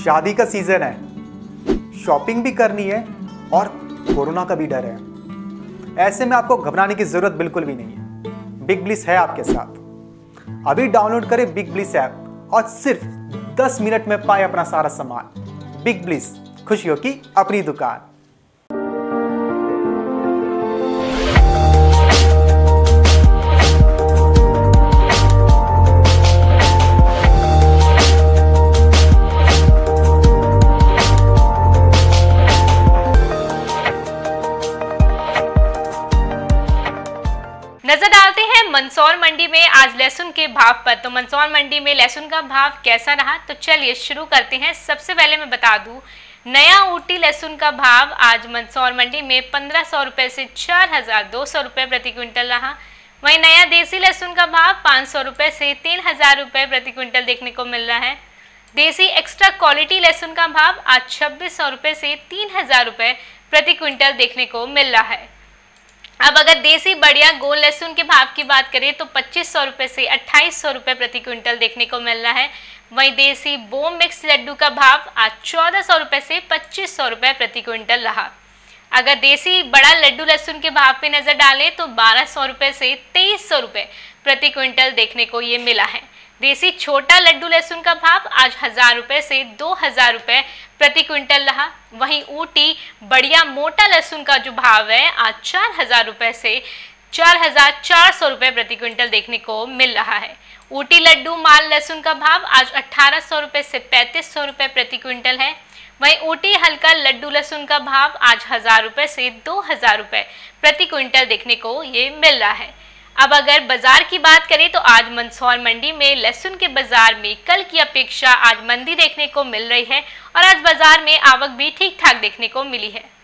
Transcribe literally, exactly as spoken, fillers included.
शादी का सीजन है, शॉपिंग भी करनी है और कोरोना का भी डर है। ऐसे में आपको घबराने की जरूरत बिल्कुल भी नहीं है। बिग ब्लिस है आपके साथ। अभी डाउनलोड करें बिग ब्लिस ऐप और सिर्फ दस मिनट में पाए अपना सारा सामान। बिग ब्लिस, खुशियों की अपनी दुकान। नजर डालते हैं मंदसौर मंडी में आज लहसुन के भाव पर। तो मंदसौर मंडी में लहसुन का भाव कैसा रहा, तो चलिए शुरू करते हैं। सबसे पहले मैं बता दूं, नया ऊटी लहसुन का भाव आज मंदसौर मंडी में पंद्रह सौ रुपए से चार हजार दो सौ रुपए प्रति क्विंटल रहा। वहीं नया देसी लहसुन का भाव पाँच सौ रुपए से तीन हजार रुपए प्रति क्विंटल देखने को मिल रहा है। देसी एक्स्ट्रा क्वालिटी लहसुन का भाव आज छब्बीस सौ रुपए से तीन हजार रुपए प्रति क्विंटल देखने को मिल रहा है। अब अगर देसी बढ़िया गोल लहसुन के भाव की बात करें तो पच्चीस सौ रुपए से अट्ठाईस सौ रुपए प्रति क्विंटल देखने को मिल रहा है। वहीं देसी बो मिक्स लड्डू का भाव आज चौदह सौ रुपए से पच्चीस सौ रुपए प्रति क्विंटल रहा। अगर देसी बड़ा लड्डू लहसुन के भाव पे नजर डालें तो बारह सौ रुपए से तेईस सौ रुपए प्रति क्विंटल देखने को ये मिला है। देसी छोटा लड्डू लहसुन का भाव आज हजार रुपए से दो हजार रुपए प्रति क्विंटल रहा। वहीं ऊटी बढ़िया मोटा लहसुन का जो भाव है आज चार हजार रुपए से चार हजार चार सौ रुपए प्रति क्विंटल देखने को मिल रहा है। ऊटी लड्डू माल लहसुन का भाव आज अठारह सौ रुपए से पैंतीस सौ रुपए प्रति क्विंटल है। वहीं ऊटी हल्का लड्डू लहसुन का भाव आज हजार रुपए से दो हजार रुपए प्रति क्विंटल देखने को ये मिल रहा है। अब अगर बाजार की बात करें तो आज मंदसौर मंडी में लहसुन के बाजार में कल की अपेक्षा आज मंदी देखने को मिल रही है और आज बाजार में आवक भी ठीक ठाक देखने को मिली है।